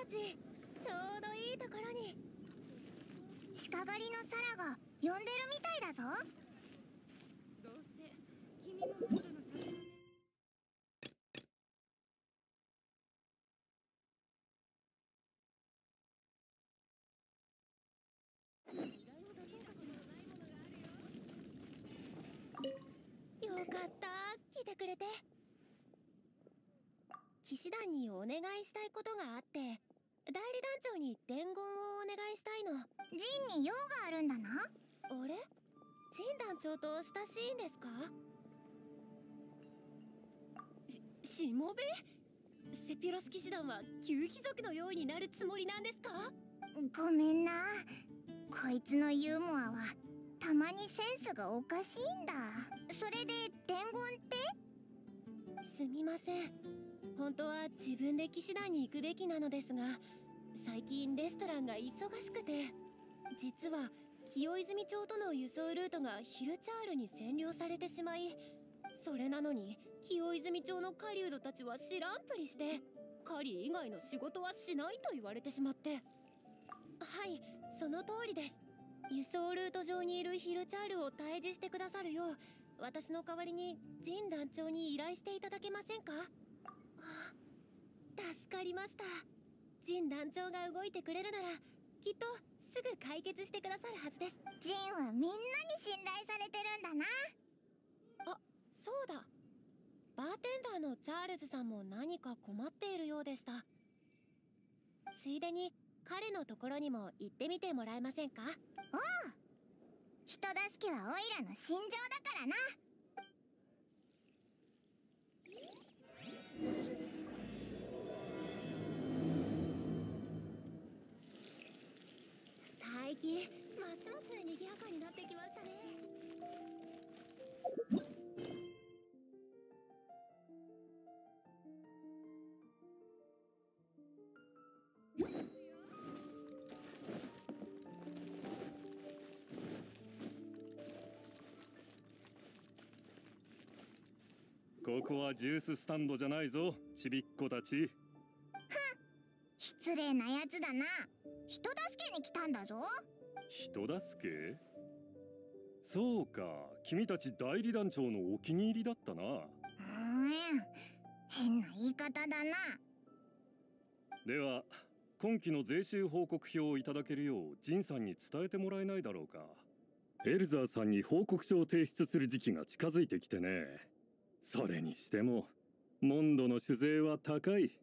たちちょうどいいところに。 鹿狩りのサラが呼んでるみたいだぞ。 どうせ君もモンドの魚ね。依頼を出そうかしら。よかった、来てくれて。騎士団にお願いしたいことがあって、代理団長に伝言をお願いしたいの。 ジンに用があるんだな。 あれ、ジン団長と親しいんですか？しもべ？セピロス騎士団は旧貴族のようになるつもりなんですか？ ごめんな、こいつのユーモアはたまにセンスがおかしいんだ。それで伝言って？ すみません、本当は自分で騎士団に行くべきなのですが、最近レストランが忙しくて。実は清泉町との輸送ルートがヒルチャールに占領されてしまい、それなのに清泉町の狩人たちは知らんぷりして、狩り以外の仕事はしないと言われてしまって。はい、その通りです。輸送ルート上にいるヒルチャールを退治してくださるよう、私の代わりにジン団長に依頼していただけませんか？助かりました。ジン団長が動いてくれるならきっとすぐ解決してくださるはずです。 ジンはみんなに信頼されてるんだな。 あ、そうだ、バーテンダーのチャールズさんも何か困っているようでした。ついでに彼のところにも行ってみてもらえませんか？ おう、人助けはオイラの信条だからな。 最近ますます賑やかになってきましたね。 ここはジューススタンドじゃないぞ、ちびっ子たち。 失礼なやつだな。人助けに来たんだぞ。 人助け？そうか、君たち代理団長のお気に入りだったな。 変な言い方だな。 では今期の税収報告表をいただけるようジンさんに伝えてもらえないだろうか。エルザーさんに報告書を提出する時期が近づいてきてね。それにしてもモンドの酒税は高い。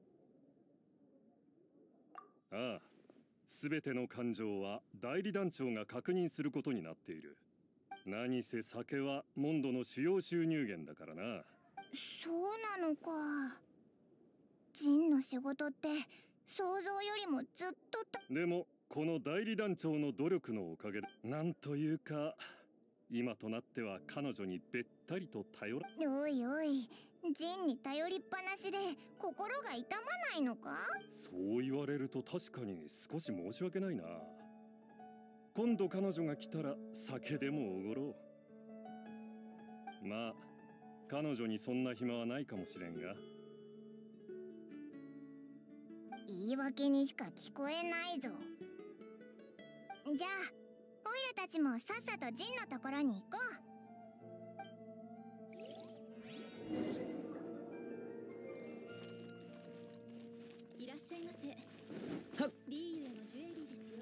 ああ、全ての勘定は代理団長が確認することになっている。何せ酒はモンドの主要収入源だからな。 そうなのか。ジンの仕事って想像よりもずっとでもこの代理団長の努力のおかげで、なんというか今となっては彼女にべったりと頼ら。 おいおい、ジンに頼りっぱなしで心が痛まないのか？ そう言われると確かに少し申し訳ないな。今度彼女が来たら酒でもおごろう。まあ彼女にそんな暇はないかもしれんが。 言い訳にしか聞こえないぞ。じゃあオイラたちもさっさとジンのところに行こいらっしゃいませ。 はっ。 リーユへのジュエリーですよ。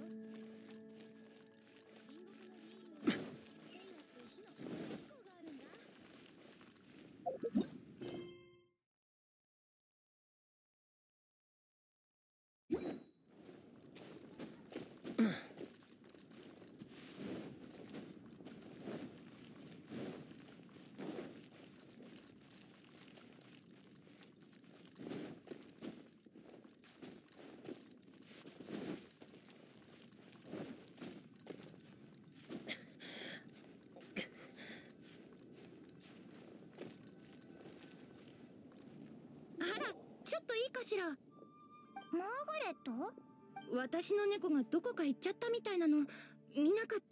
ちょっといいかしら。 う。マーガレット？ 私の猫がどこか行っちゃったみたいなの見なかった？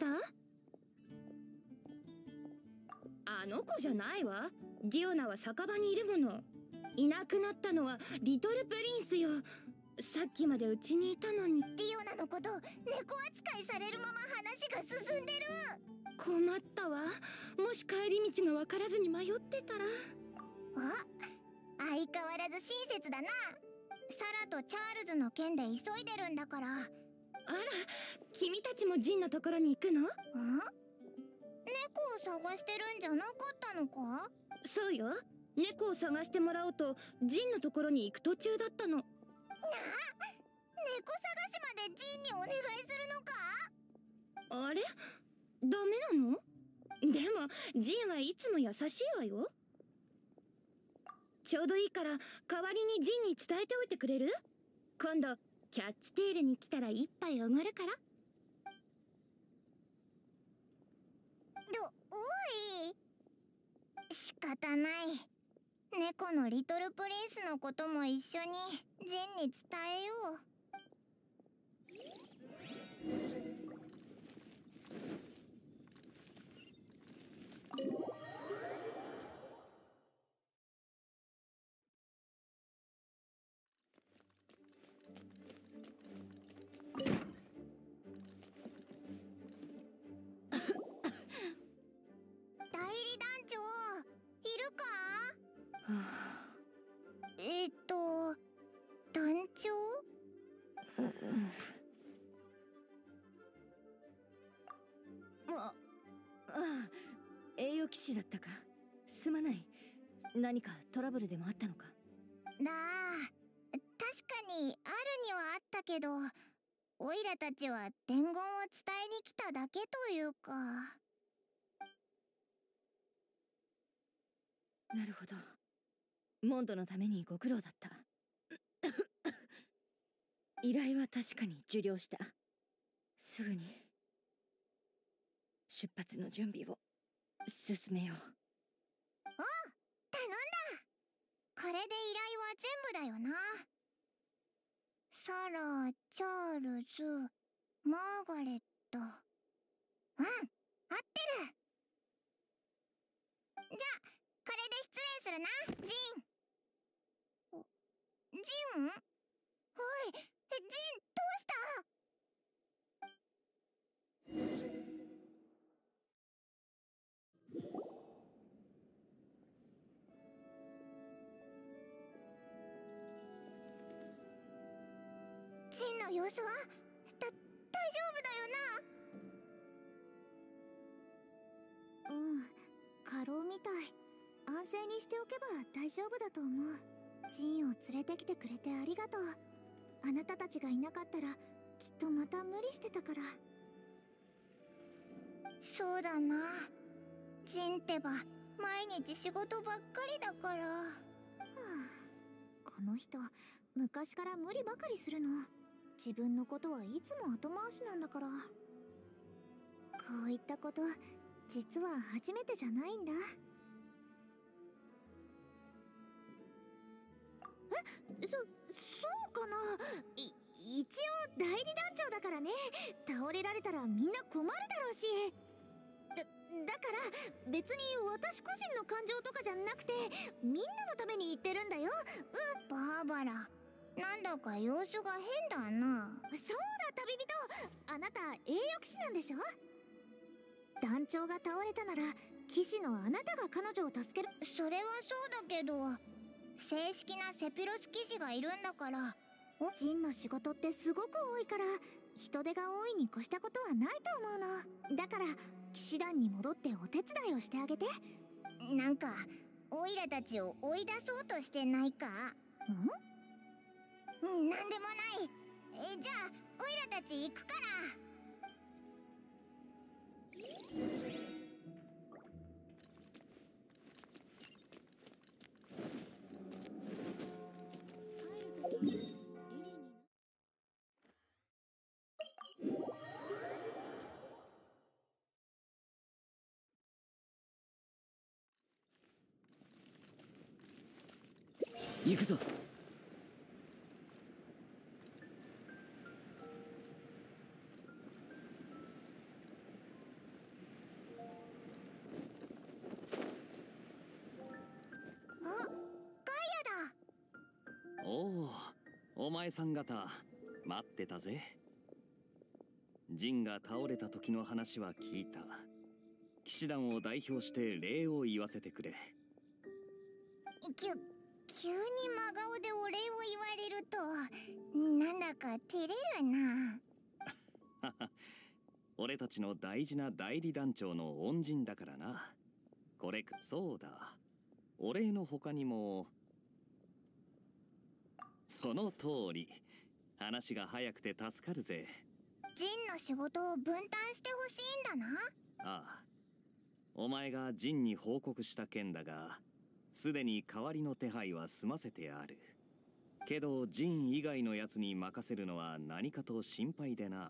あの子じゃないわ。ディオナは酒場にいるもの。いなくなったのはリトルプリンスよ。 さっきまでうちにいたのに。 ディオナのこと猫扱いされるまま話が進んでる。 困ったわ。もし帰り道が分からずに迷ってたら。 相変わらず親切だな。サラとチャールズの件で急いでるんだから。 あら、君たちもジンのところに行くの？ 猫を探してるんじゃなかったのか？ そうよ。猫を探してもらおうとジンのところに行く途中だったの。 猫探しまでジンにお願いするのか？ あれ？ダメなの？でもジンはいつも優しいわよ。ちょうどいいから代わりにジンに伝えておいてくれる？今度キャッツテールに来たら一杯おごるから。 おい、仕方ない。猫のリトルプリンスのことも一緒にジンに伝えよう。代理団長、いるか？団長？ 栄養騎士だったか。すまない。何かトラブルでもあったのか？ 確かにあるにはあったけど、オイラたちは伝言を伝えに来ただけというか。 なるほど。モンドのためにご苦労だった。依頼は確かに受領した。すぐに出発の準備を進めよう。 頼んだ。これで依頼は全部だよな。サラ、チャールズ、マーガレット。合ってる。じゃあこれで失礼するな、ジン。ジン？おい、ジン、どうした？ジンの様子は大丈夫だよな？過労みたい。安静にしておけば大丈夫だと思う。ジンを連れてきてくれてありがとう。あなたたちがいなかったらきっとまた無理してたから。そうだな。ジンってば毎日仕事ばっかりだから。この人昔から無理ばかりするの。自分のことはいつも後回しなんだから。こういったこと実は初めてじゃないんだ。そうかな。一応代理団長だからね。倒れられたらみんな困るだろうし。だから別に私個人の感情とかじゃなくてみんなのために言ってるんだよ。バーバラ、なんだか様子が変だな。そうだ旅人、あなた栄誉騎士なんでしょ？団長が倒れたなら騎士のあなたが彼女を助ける。それはそうだけど正式なセピロス騎士がいるんだから。ジンの仕事ってすごく多いから人手が多いに越したことはないと思うの。だから騎士団に戻ってお手伝いをしてあげて。なんかオイラたちを追い出そうとしてないか？なんでもない。じゃあオイラたち行くから。 行くぞ。 ガイアだ。 おお、 お前さん方待ってたぜ。ジンが倒れた時の話は聞いた。騎士団を代表して礼を言わせてくれ。 急に真顔でお礼を言われるとなんだか照れるな。 俺たちの大事な代理団長の恩人だからな。これそうだ、お礼の他にも。その通り、話が早くて助かるぜ。 ジンの仕事を分担してほしいんだな。 ああ、お前がジンに報告した件だが、すでに代わりの手配は済ませてある。けどジン以外のやつに任せるのは何かと心配でな。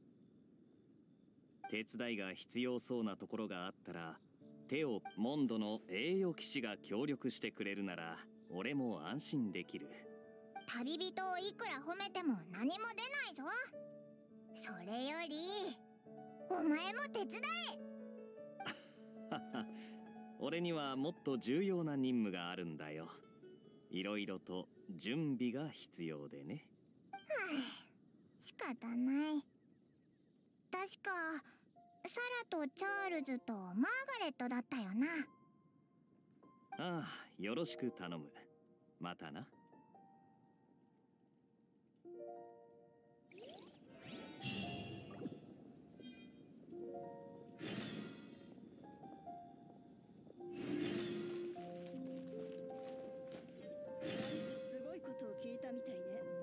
手伝いが必要そうなところがあったら、モンドの栄誉騎士が協力してくれるなら俺も安心できる。 旅人をいくら褒めても何も出ないぞ。それよりお前も手伝え。 俺にはもっと重要な任務があるんだよ。いろいろと準備が必要でね。 仕方ない。確かサラとチャールズとマーガレットだったよな。 ああ、よろしく頼む。またな。 すごいことを聞いたみたいね。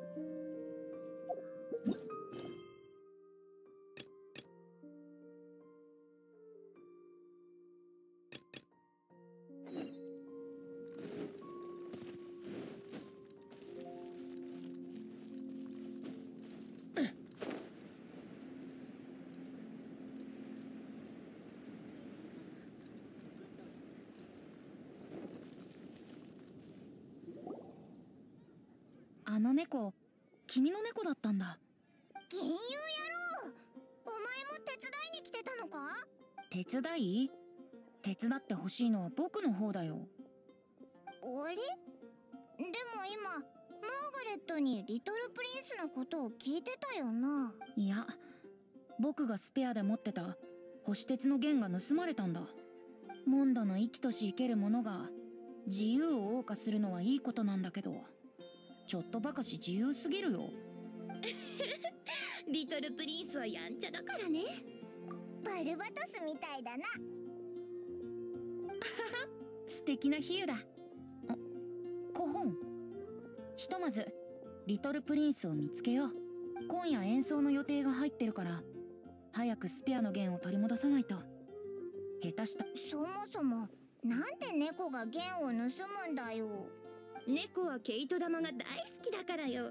あの猫、君の猫だったんだ。 銀融野郎、お前も手伝いに来てたのか？ 手伝い？手伝ってほしいのは僕の方だよ。 あれ？でも今マーガレットにリトルプリンスのことを聞いてたよな。 いや、僕がスペアで持ってた星鉄の弦が盗まれたんだ。モンドの生きとし生ける者が自由を謳歌するのはいいことなんだけど、ちょっとばかし自由すぎるよ。 リトルプリンスはやんちゃだからね。 バルバトスみたいだな。 素敵な比喩だ。コホン、ひとまずリトルプリンスを見つけよう。今夜演奏の予定が入ってるから、早くスペアの弦を取り戻さないと。下手した。 そもそもなんで猫が弦を盗むんだよ。 猫は毛糸玉が大好きだからよ。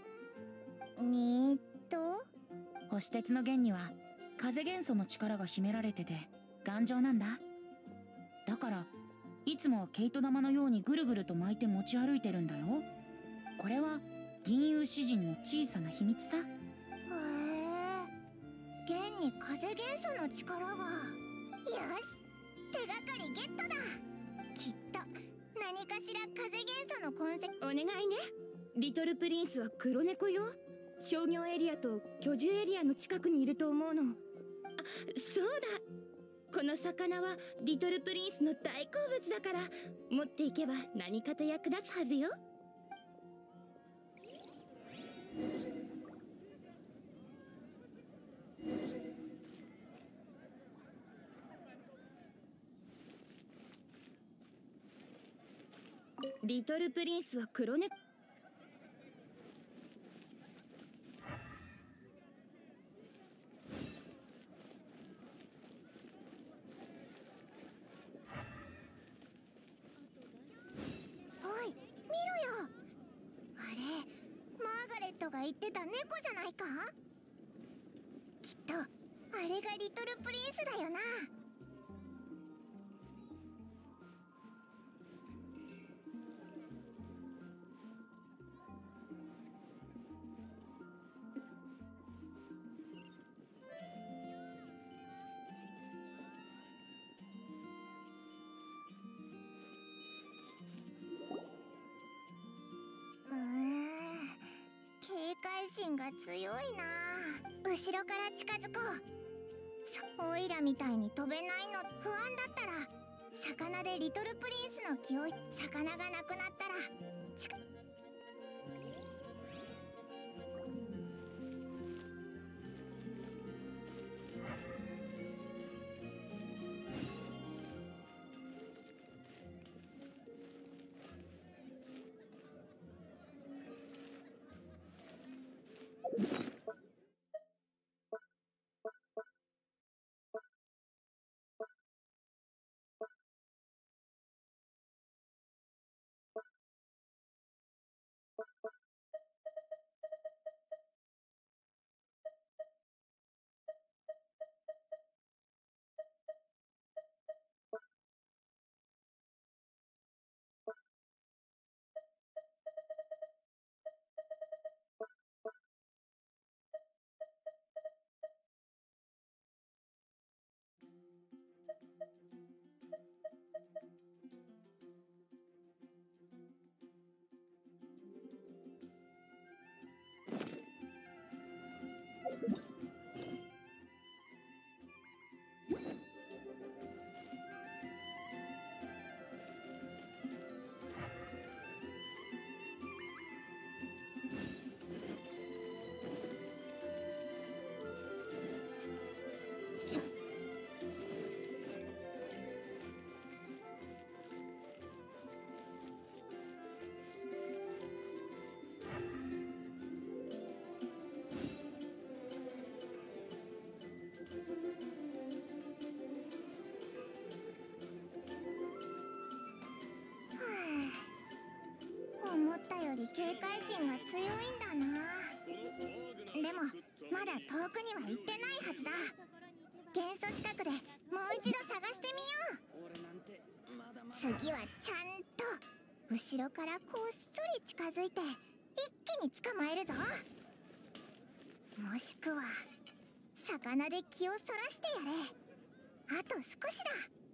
星鉄の弦には風元素の力が秘められてて頑丈なんだ。だからいつもは毛糸玉のようにぐるぐると巻いて持ち歩いてるんだよ。これは銀融詩人の小さな秘密さ。 へえ、弦に風元素の力が。よし、手がかりゲットだ。きっと何かしら風元素の痕跡。 お願いね。リトルプリンスは黒猫よ。商業エリアと居住エリアの近くにいると思うの。あ、そうだ、この魚はリトルプリンスの大好物だから、持っていけば何かと役立つはずよ。リトルプリンスは黒猫。 おい、見ろよ。あれ、マーガレットが言ってた猫じゃないか？きっとあれがリトルプリンスだよな。 警戒心が強いな。後ろから近づこう。オイラみたいに飛べないの不安だったら、魚でリトルプリンスの気を魚がなくなったら思ったより警戒心が強いんだな。でもまだ遠くには行ってないはずだ。元素資格でもう一度探してみよう。次はちゃんと後ろからこっそり近づいて一気に捕まえるぞ。もしくは魚で気をそらしてやれ。あと少しだ。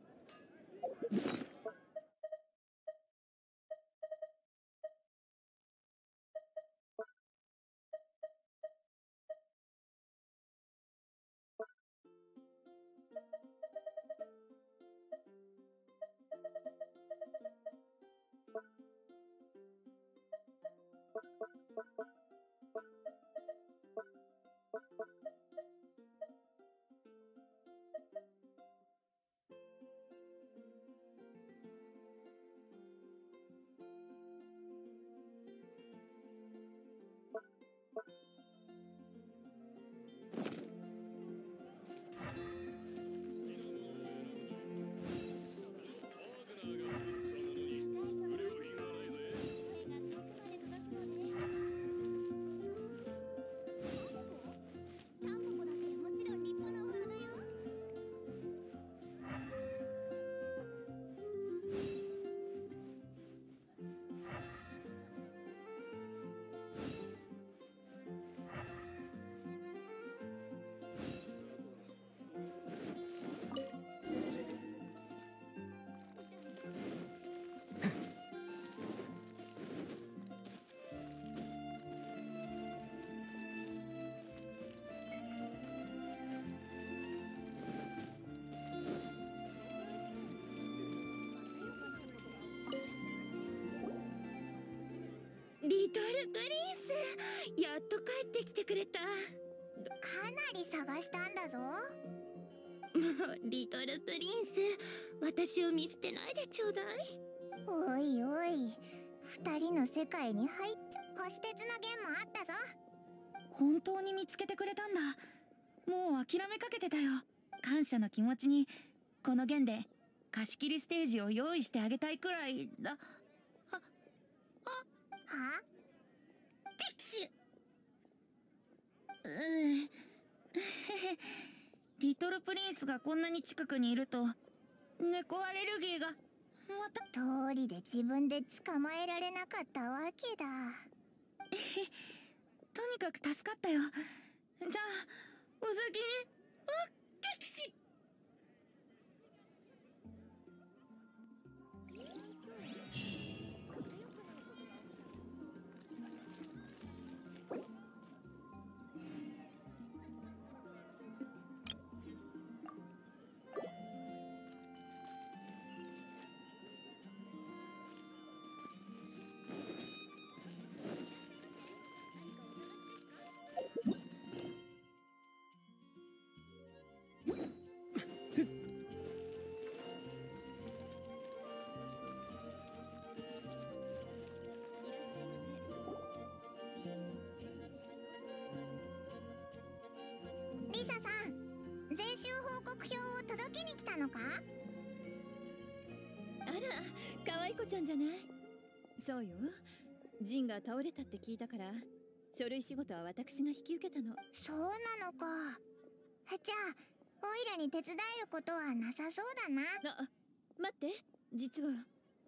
リトルプリンス、やっと帰ってきてくれた。 かなり探したんだぞ。 もうリトルプリンス、私を見捨てないでちょうだい。 おいおい、二人の世界に入っちゃ星鉄の弦もあったぞ。 本当に見つけてくれたんだ。もう諦めかけてたよ。感謝の気持ちにこの弦で貸し切りステージを用意してあげたいくらいだ。 は？ 敵士。リトルプリンスがこんなに近くにいると猫アレルギーがまた。 通りで自分で捕まえられなかったわけだ。 とにかく助かったよ。じゃあお先に。敵士。 告票を届けに来たのか？ あら、可愛い子ちゃんじゃない。そうよ、ジンが倒れたって聞いたから、書類仕事は私が引き受けたの。 そうなのか。じゃあオイラに手伝えることはなさそうだな。 待って、実は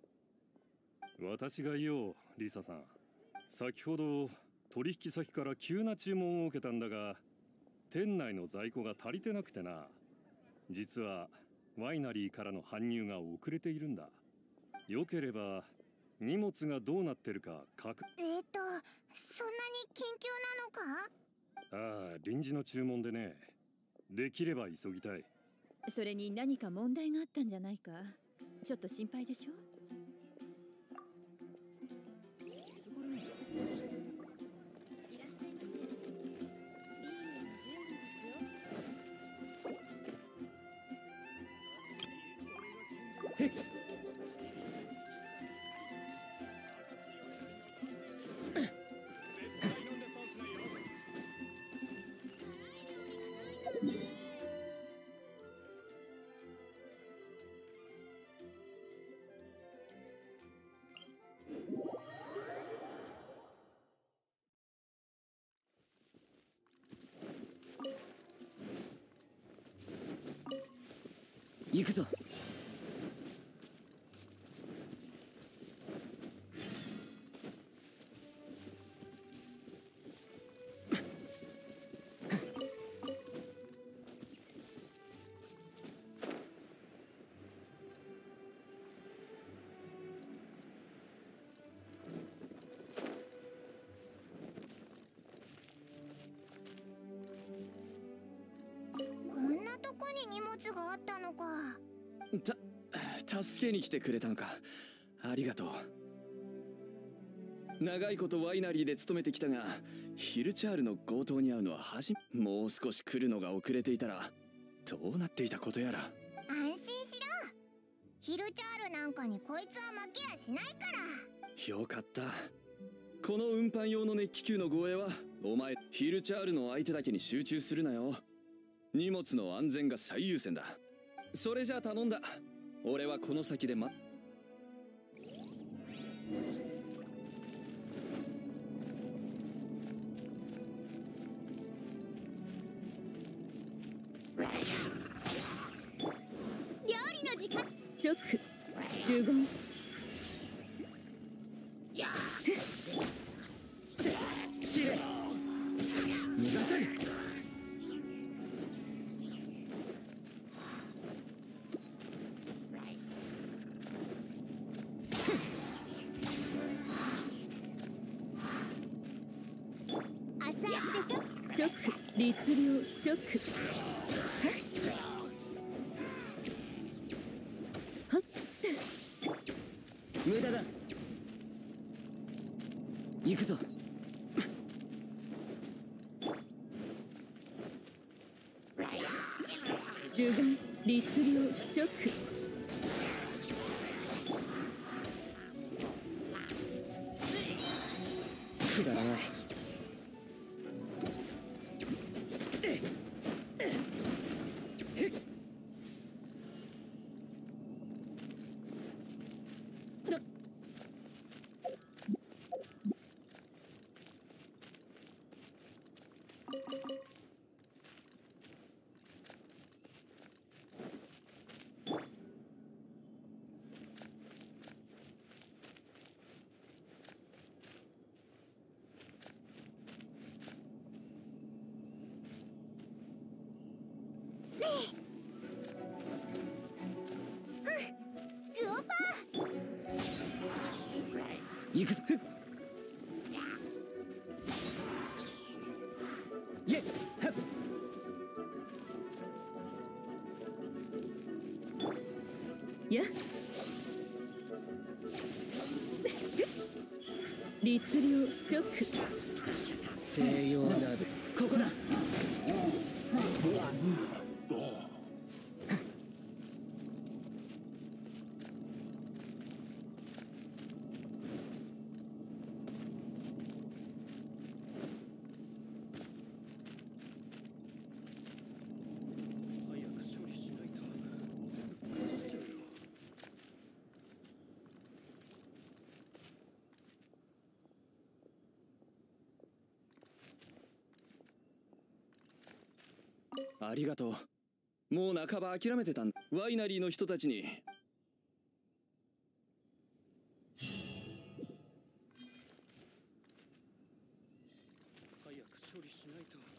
私が言おう、リサさん。先ほど取引先から急な注文を受けたんだが、店内の在庫が足りてなくてな。実はワイナリーからの搬入が遅れているんだ。よければ荷物がどうなってるかそんなに緊急なのか？ ああ、臨時の注文でね。できれば急ぎたい。 それに何か問題があったんじゃないか。ちょっと心配でしょ。 行くぞ。 こんなとこに荷物があったのか。 助けに来てくれたのか。ありがとう。長いことワイナリーで勤めてきたが、ヒルチャールの強盗に会うのはもう少し来るのが遅れていたらどうなっていたことやら。 安心しろ。ヒルチャールなんかにこいつは負けやしないから。 よかった。この運搬用の熱気球の護衛はお前ヒルチャールの相手だけに集中するなよ。荷物の安全が最優先だ。それじゃあ頼んだ。俺はこの先で料理の時間。チョック、従言。 司令、逃がせる。 チョック、律令、チョック。はっ、 無駄だ。行くぞ。 従言、律令、チョック。 くだらない。行くぞ。イエッはっ。 や律令、チョック。 西洋ラブ、ここだ。早く処理しありがとう。もう半ば諦めてたんだ。ワイナリーの人たちに。早く処理しないと。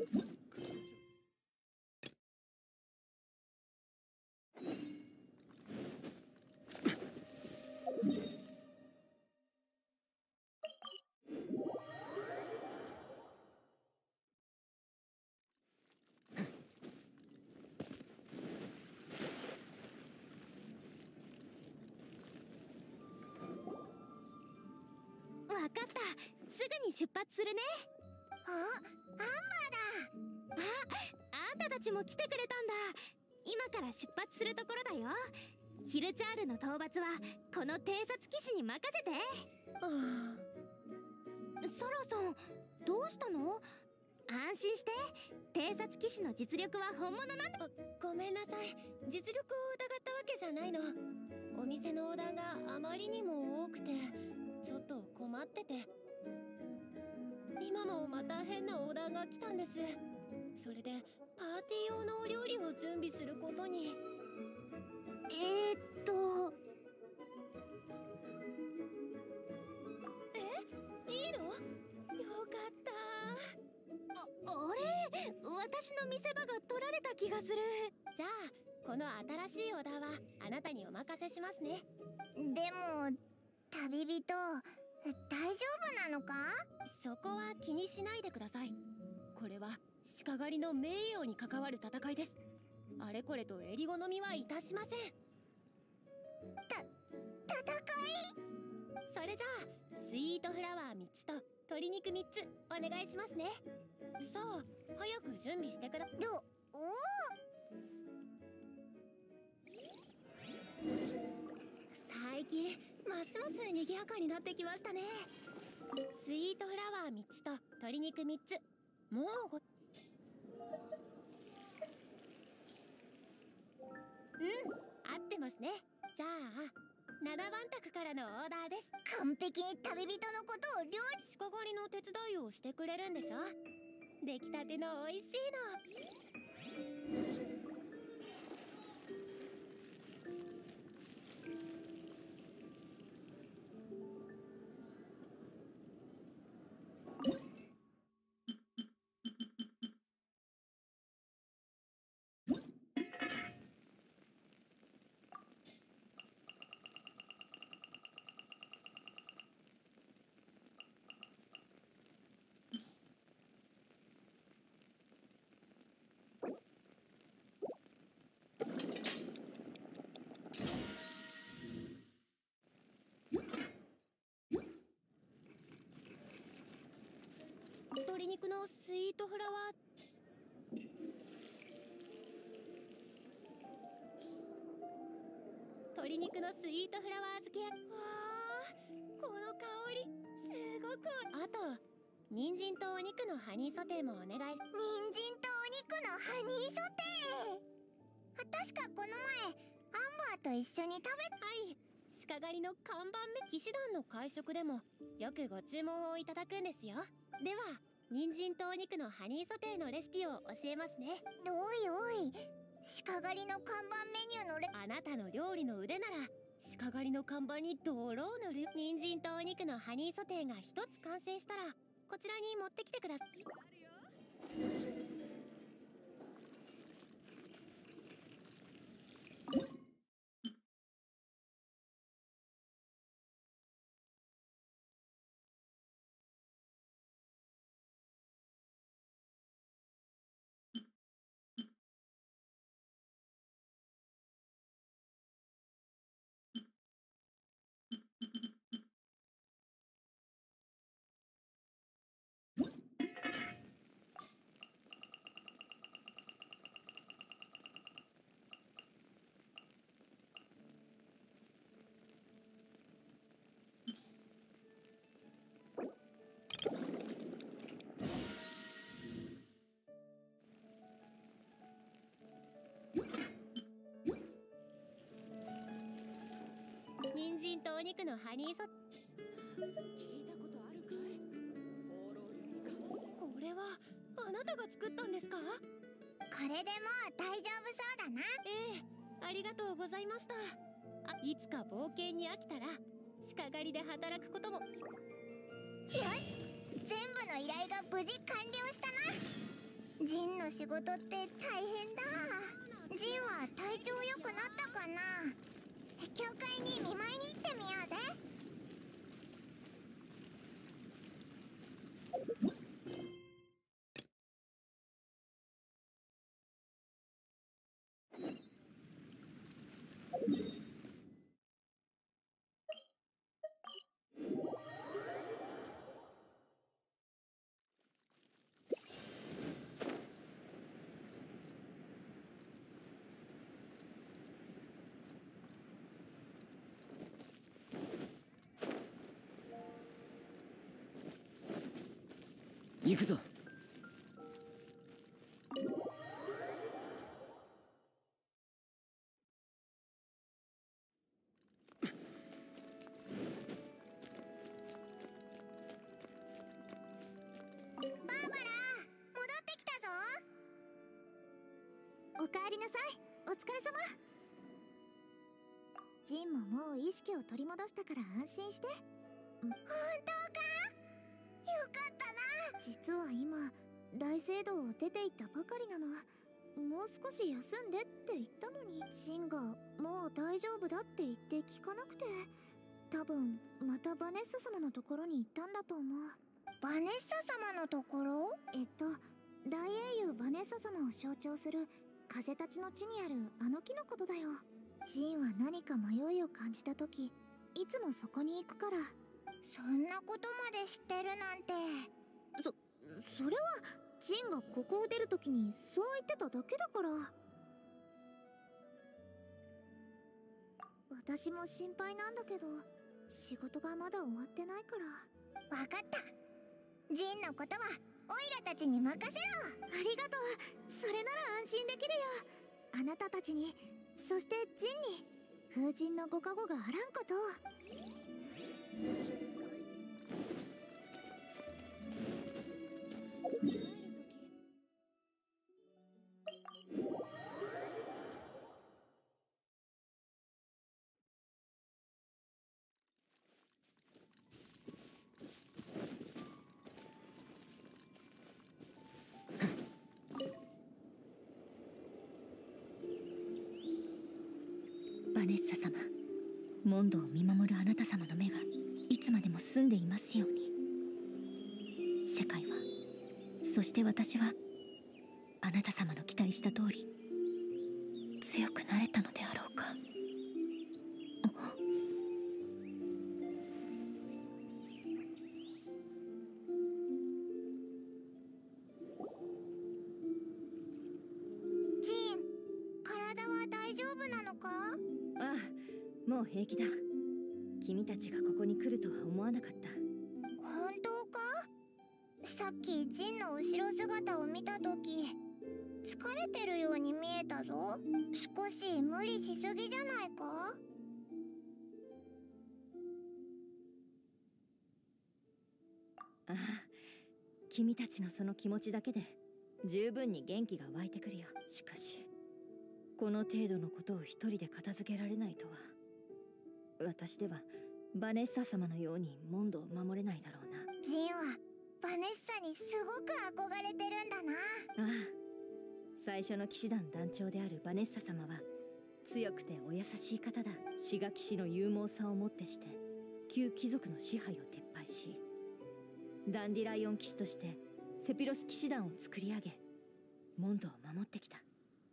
わかった。すぐに出発するね。あ、アンバーだ。あんたたちも来てくれたんだ。今から出発するところだよ。ヒルチャールの討伐はこの偵察騎士に任せて。ソロさん、どうしたの？安心して。偵察騎士の実力は本物なんだ。 ごめんなさい。実力を疑ったわけじゃないの。お店のオーダーがあまりにも多くてちょっと困ってて。今もまた変なオーダーが来たんです。それでパーティー用のお料理を準備することに。いいの？よかった。 あれ、私の見せ場が取られた気がする。 じゃあこの新しいオーダーはあなたにお任せしますね。 でも旅人、大丈夫なのか？ そこは気にしないでください。これは鹿狩りの名誉に関わる戦いです。あれこれと襟好みはいたしません。 戦い？ それじゃあスイートフラワー3つと鶏肉3つお願いしますね。さあ早く準備してください。最近ますます賑やかになってきましたね。スイートフラワー3つと鶏肉3つ。もう合ってますね。じゃあ7番宅からのオーダーです。 完璧に旅人のことを料理。 鹿狩りの手伝いをしてくれるんでしょ。出来たての美味しいの。鶏肉のスイートフラワー。鶏肉のスイートフラワー漬け焼き。わあ、この香りすごく。あと人参とお肉のハニーソテーもお願いし。 人参とお肉のハニーソテー。確かこの前アンバーと一緒に食べ。 はい、鹿狩りの看板目騎士団の会食でもよくご注文をいただくんですよ。では人参とお肉のハニーソテーのレシピを教えますね。 おいおい、鹿狩りの看板メニューのあなたの料理の腕なら鹿狩りの看板に泥を塗る。人参とお肉のハニーソテーが一つ完成したらこちらに持ってきてください。人参とお肉のハニーソ。 聞いたことあるかい？放浪流にか。 これはあなたが作ったんですか？ これでもう大丈夫そうだな。 ええ、ありがとうございました。いつか冒険に飽きたら鹿狩りで働くことも。 よし、全部の依頼が無事完了したな。ジンの仕事って大変だ。ジンは体調良くなったかな。教会に見舞いに行ってみようぜ。 行くぞ。 バーバラ、戻ってきたぞ。おかえりなさい。お疲れ様。ジンももう意識を取り戻したから安心して。本当か？よかったな。実は今大聖堂を出て行ったばかりなの。もう少し休んでって言ったのに、ジンがもう大丈夫だって言って聞かなくて、多分またバネッサ様のところに行ったんだと思う。バネッサ様のところ？大英雄バネッサ様を象徴する風たちの地にあるあの木のことだよ。ジンは何か迷いを感じた時、いつもそこに行くから。そんなことまで知ってるなんて。それはジンがここを出る時にそう言ってただけだから。私も心配なんだけど、仕事がまだ終わってないから。わかった。ジンのことはオイラたちに任せろ。ありがとう。それなら安心できるよ。あなたたちに、そしてジンに風神のご加護があらんことを。 バネッサ様、モンドを見守るあなた様の目がいつまでも澄んでいますように。世界は、そして私はあなた様の期待した通り強くなれたのであろうか。 ジン、体は大丈夫なのか？ ああ、もう平気だ。君たちがここに来るとは思わなかった。 本当か？さっきジンの後ろ姿を見たとき、疲れてるように見えたぞ。少し無理しすぎじゃないか？ ああ、君たちのその気持ちだけで十分に元気が湧いてくるよ。しかしこの程度のことを一人で片付けられないとは。私ではバネッサ様のようにモンドを守れないだろうな。 ジンはバネッサにすごく憧れてるんだな。 ああ、最初の騎士団団長であるバネッサ様は強くてお優しい方だ。シガ騎士の勇猛さをもってして旧貴族の支配を撤廃し、ダンディライオン騎士としてセピロス騎士団を作り上げ、モンドを守ってきた。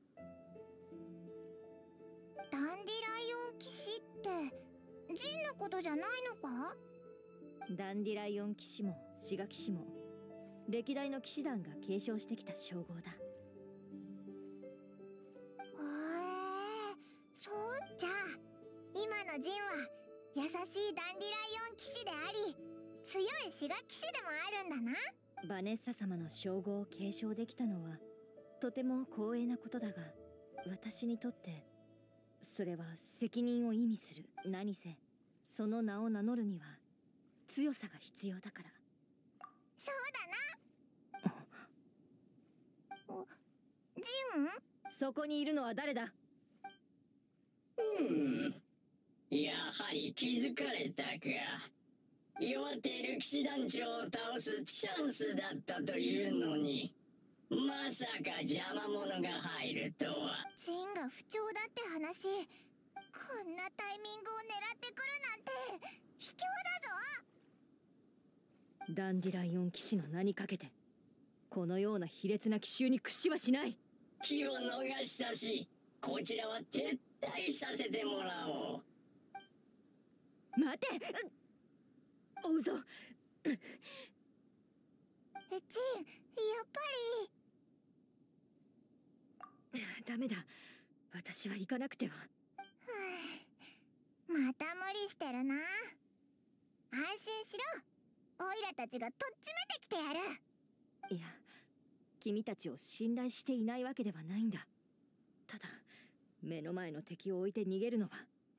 ダンディライオン騎士ってジンのことじゃないのか？ ダンディライオン騎士もシガ騎士も歴代の騎士団が継承してきた称号だ。 そうじゃあ今のジンは優しいダンディライオン騎士であり、強いシガ騎士でもあるんだな。 バネッサ様の称号を継承できたのはとても光栄なことだが、私にとってそれは責任を意味する。何せその名を名乗るには強さが必要だから。 そうだな。ジンそこにいるのは誰だ？ やはり気づかれたか。弱っている騎士団長を倒すチャンスだったというのに、まさか邪魔者が入るとは。 ジンが不調だって話、こんなタイミングを狙ってくるなんて卑怯だぞ。 ダンディライオン騎士の名にかけてこのような卑劣な奇襲に屈しはしない。 気を逃したし、こちらは撤退させてもらおう。 待て、追うぞ。 ジン、やっぱりダメだ、私は行かなくては。 また無理してるな。安心しろ、オイラたちがとっちめてきてやる。 いや、君たちを信頼していないわけではないんだ。ただ目の前の敵を置いて逃げるのは。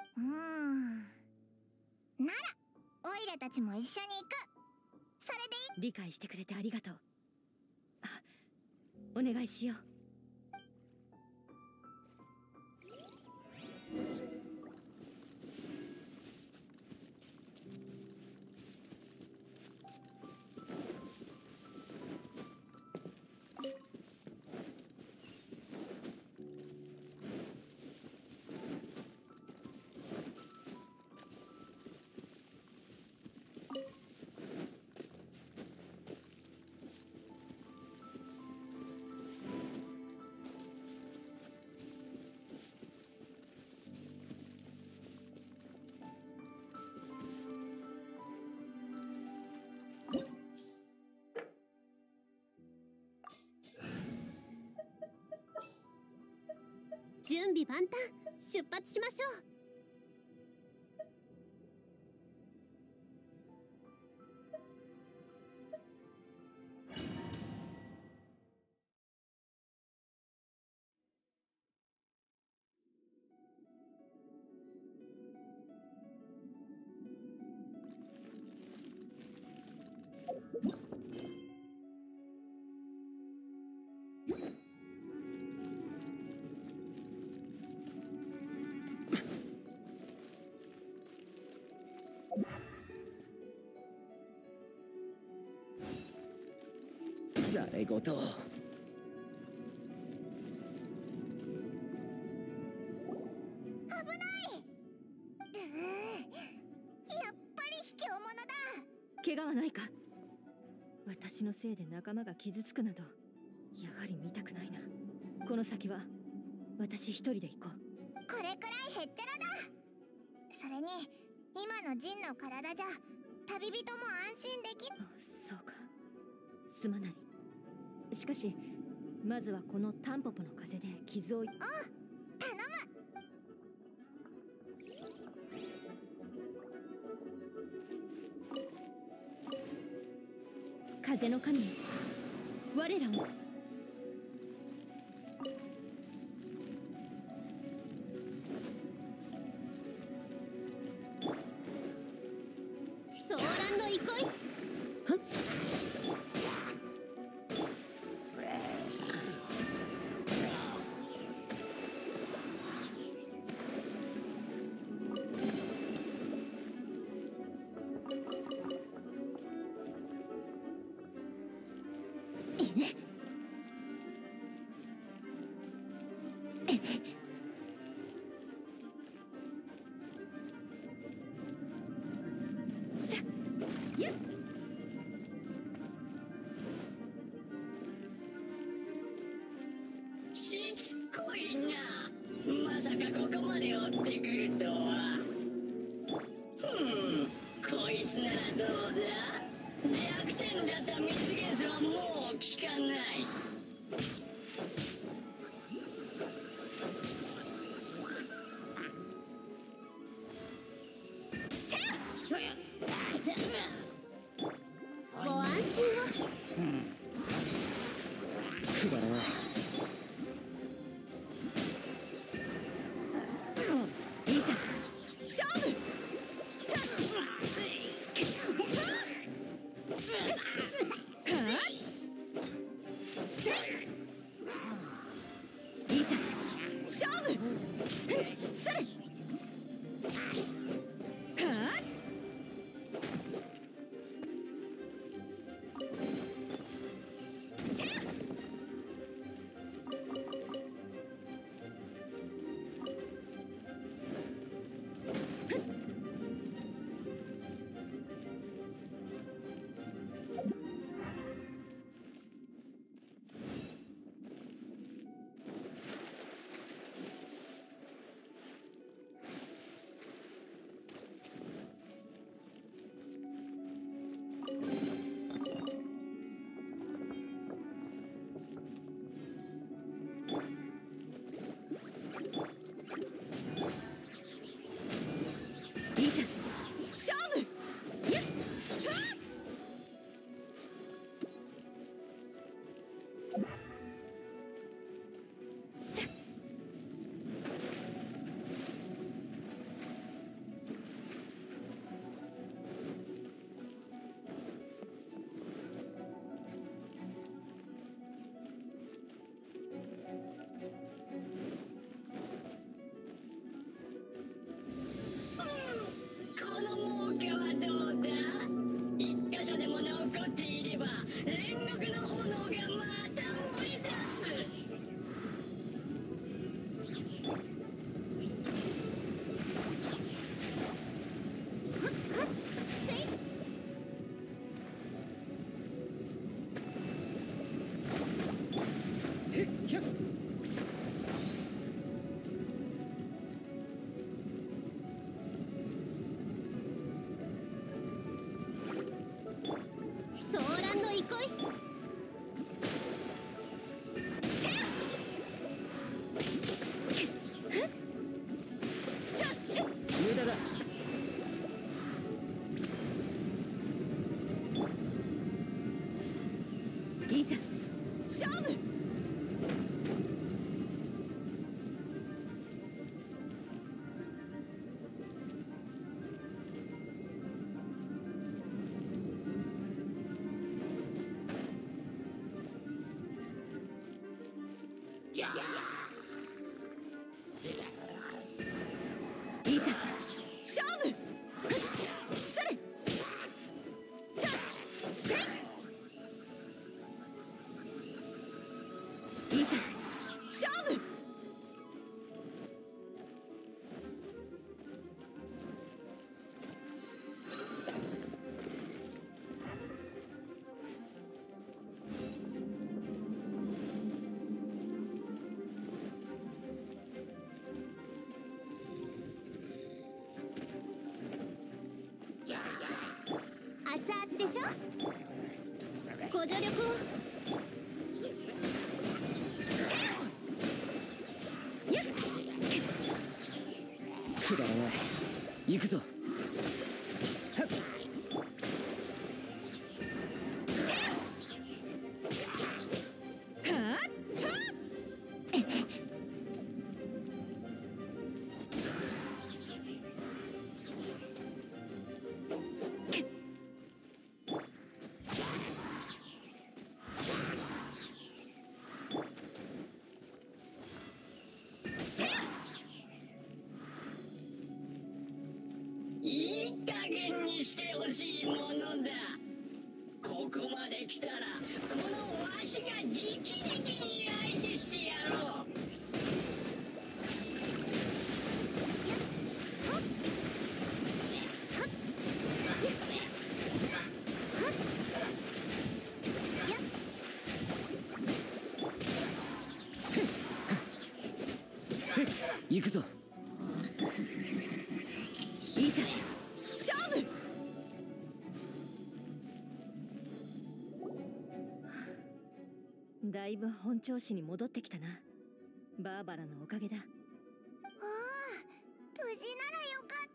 ならオイラたちも一緒に行く。それでいい。 理解してくれてありがとう。お願いしよう。 準備万端、出発しましょう。 ざれ言。 やっぱり卑怯者だ。 怪我はないか？私のせいで仲間が傷つくなどやはり見たくないな。この先は私一人で行こう。 これくらいへっちゃらだ。それに今のジンの体じゃ旅人も安心できる。 そうか、すまない。しかしまずはこのタンポポの風で傷を。 頼む。 風の神よ、我らを。 ソーランド憩い。 はっ。 しつこいな。まさかここまで追ってくるとは。こいつならどうだ。弱点だった水ゲスはもう効かない。 ご安心を。 くだらない。 いざいざ勝負。いざ勝負。それせい。いざ勝負。 熱々でしょ。ご助力を。 くだらない。行くぞ。 いい加減にしてほしいものだ。ここまで来たらこのわしが直々に相手してやろう。 行くぞ。 いざ勝負。だいぶ本調子に戻ってきたな。バーバラのおかげだ。 おお、無事ならよかった。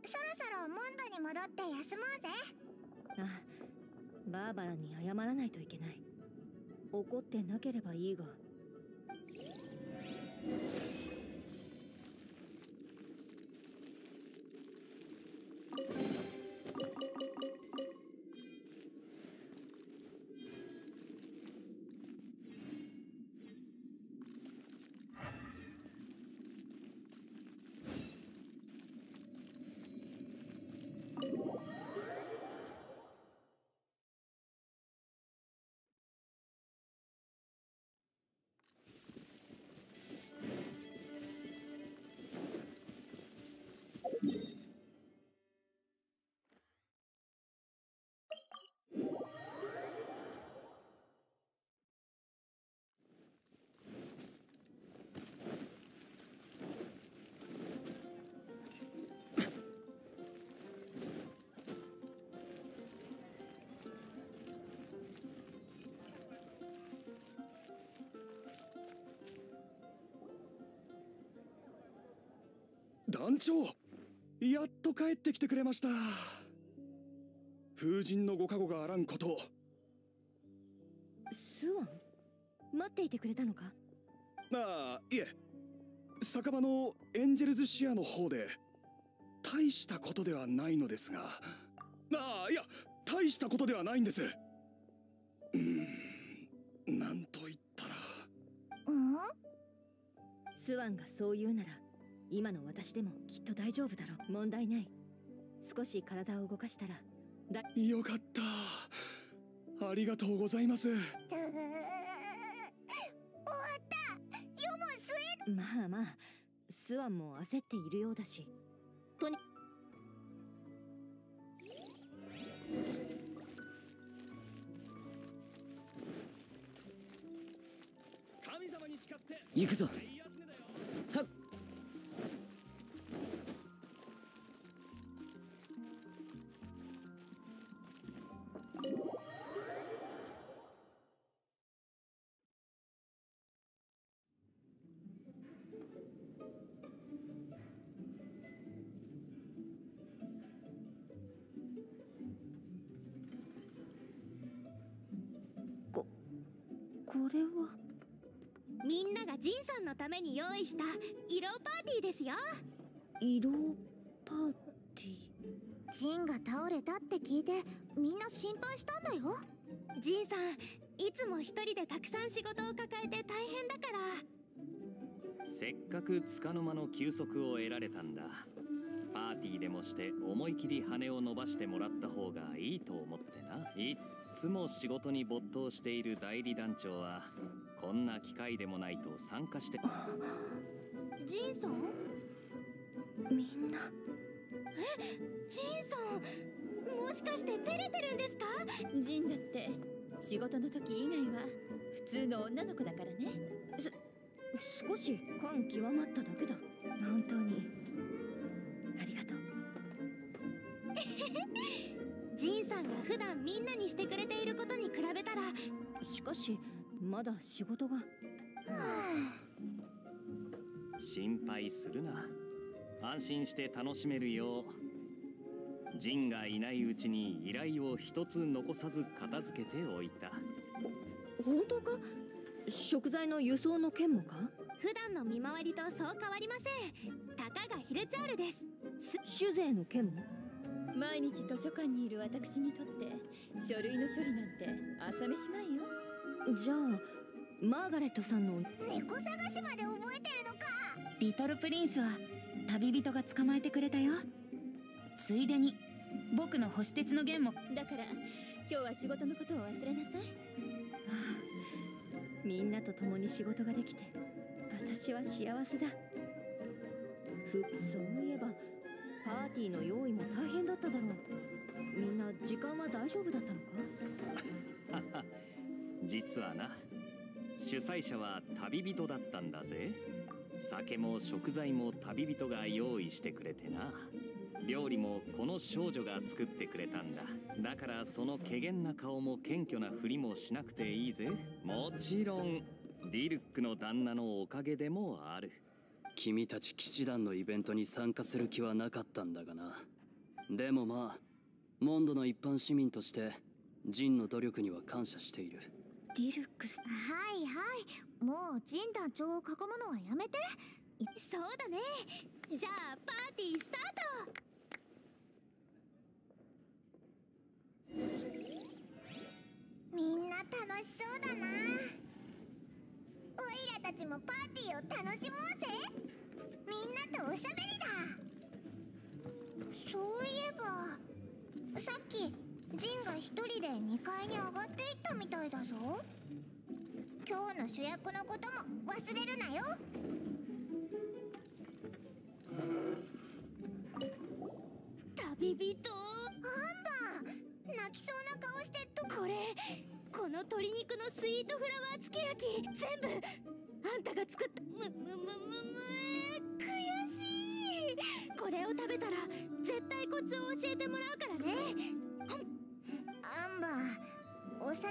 そろそろモンドに戻って休もうぜ。 あ、バーバラに謝らないといけない。怒ってなければいいが。 団長、やっと帰ってきてくれました。風神のご加護があらんこと。 スワン、待っていてくれたのか。 ああ、いえ、酒場のエンジェルズシアの方で大したことではないのですが。ああ、いや、大したことではないんです。なんと言ったら。 スワンがそう言うなら今の私でもきっと大丈夫だろう。問題ない。少し体を動かしたらよかった。ありがとうございます。 終わった。世も末。 まあまあ、スワンも焦っているようだし、とに神様に誓って行くぞ。はっ。 れはみんながジンさんのために用意した色パーティーですよ。 色パーティー。 ジンが倒れたって聞いてみんな心配したんだよ。ジンさんいつも一人でたくさん仕事を抱えて大変だから。 せっかく束の間の休息を得られたんだ。パーティーでもして思い切り羽を伸ばしてもらった方がいいと思ってな。いっつも仕事に没頭している代理団長はこんな機会でもないと参加して。 ジンさん、 みんな。 ジンさんもしかして照れてるんですか？ ジンだって仕事の時以外は普通の女の子だからね。 少し感極まっただけだ。本当にありがとう。 ジンさんが普段みんなにしてくれていることに比べたら。 しかしまだ仕事が。 心配するな。安心して楽しめるようジンがいないうちに依頼を一つ残さず片付けておいた。 本当か？食材の輸送の件もか？ 普段の見回りとそう変わりません。たかがヒルチャールです。 酒税の件も？ 毎日図書館にいる私にとって書類の処理なんて朝飯前よ。 じゃあマーガレットさんの猫探しまで覚えてるのか。 リトルプリンスは旅人が捕まえてくれたよ。ついでに僕の星鉄の弦も。 だから今日は仕事のことを忘れなさい。 みんなと共に仕事ができて私は幸せだ。そういえばパーティーの用意も大変だっただろう。みんな時間は大丈夫だったのか？ 実はな、主催者は旅人だったんだぜ。酒も食材も旅人が用意してくれてな。料理もこの少女が作ってくれたんだ。だからその怪訝な顔も謙虚なふりもしなくていいぜ。もちろんディルックの旦那のおかげでもある。 君たち騎士団のイベントに参加する気はなかったんだがな。でもまあモンドの一般市民としてジンの努力には感謝している。 ディルックス。 はいはい、もうジン団長を囲むのはやめて。そうだね。じゃあパーティースタート。みんな楽しそうだな。オイラたちもパーティーを楽しもうぜ。みんなとおしゃべりだ。そういえばさっきジンが一人で2階に上がっていったみたいだぞ。今日の主役のことも忘れるなよ。旅人アンバー、泣きそうな顔してこの鶏肉のスイートフラワーつけ焼き全部あんたが作った。悔しい。これを食べたら絶対コツを教えてもらうからね。アンバー、お酒。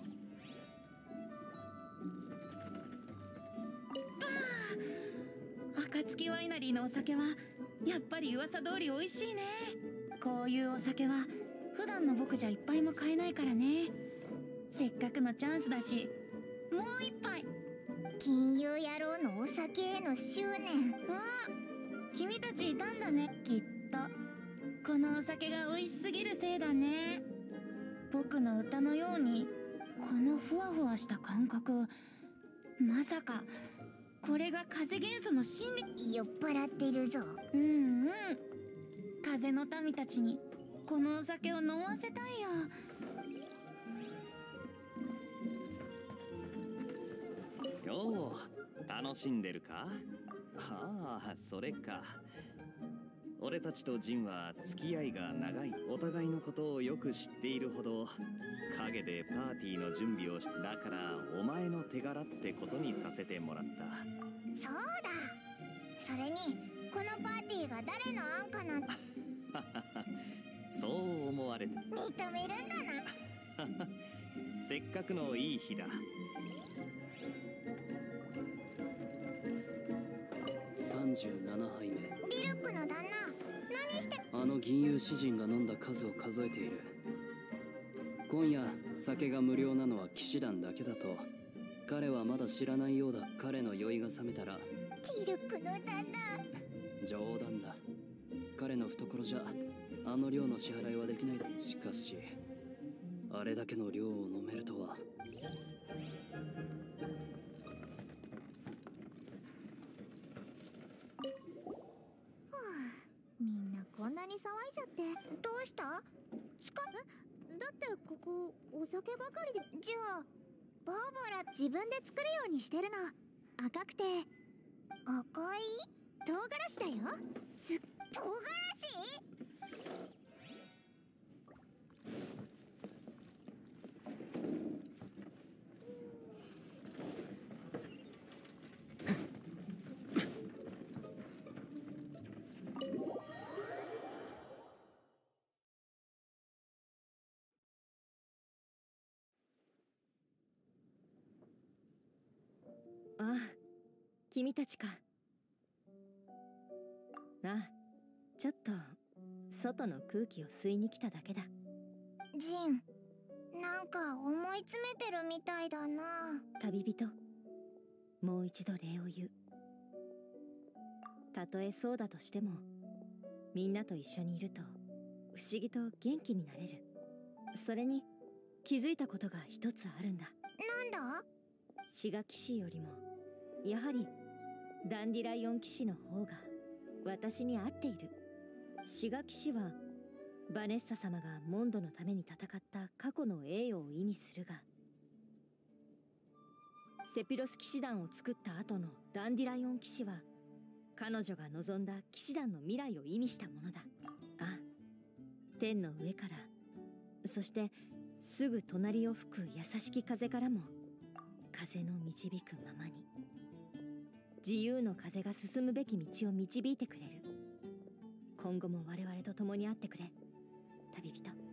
暁ワイナリーのお酒はやっぱり噂通り美味しいね。こういうお酒は普段の僕じゃ一杯も買えないからね。せっかくのチャンスだし、もう一杯。 金融野郎のお酒への執念。 あ、君たちいたんだね。きっとこのお酒が美味しすぎるせいだね。僕の歌のようにこのふわふわした感覚、まさかこれが風元素の心理。 酔っ払ってるぞ。 風の民たちにこのお酒を飲ませたいよ。 よう楽しんでるか？ああ、それか。俺たちとジンは付き合いが長い。お互いのことをよく知っているほど陰でパーティーの準備をし、だからお前の手柄ってことにさせてもらった。 そうだ。それにこのパーティーが誰の案かなんてそう思われて認めるんだな。 せっかくのいい日だ。 37杯目。 ディルックの旦那、何して。 あの銀融詩人が飲んだ数を数えている。今夜酒が無料なのは騎士団だけだと彼はまだ知らないようだ。彼の酔いが覚めたら。 ティルクの旦那。 冗談だ。彼の懐じゃあの量の支払いはできないだ。しかしあれだけの量を飲めるとは。 はあ、みんなこんなに騒いじゃって。どうした？だってここお酒ばかりで。じゃあバーバラ自分で作るようにしてるの。赤くて赤い唐辛子だよ。唐辛子？ ああ、君たちか。ああ、ちょっと外の空気を吸いに来ただけだ。 ジン、なんか思い詰めてるみたいだな。 旅人、もう一度礼を言う。たとえそうだとしても、みんなと一緒にいると不思議と元気になれる。それに気づいたことが一つあるんだ。 なんだ？ シガ騎士よりもやはりダンディライオン騎士の方が私に合っている。シガ騎士はバネッサ様がモンドのために戦った過去の栄誉を意味するが、セピロス騎士団を作った後のダンディライオン騎士は彼女が望んだ騎士団の未来を意味したものだ。ああ、天の上から、そしてすぐ隣を吹く優しき風からも風の導くままに自由の風が進むべき道を導いてくれる。今後も我々と共にあってくれ、旅人。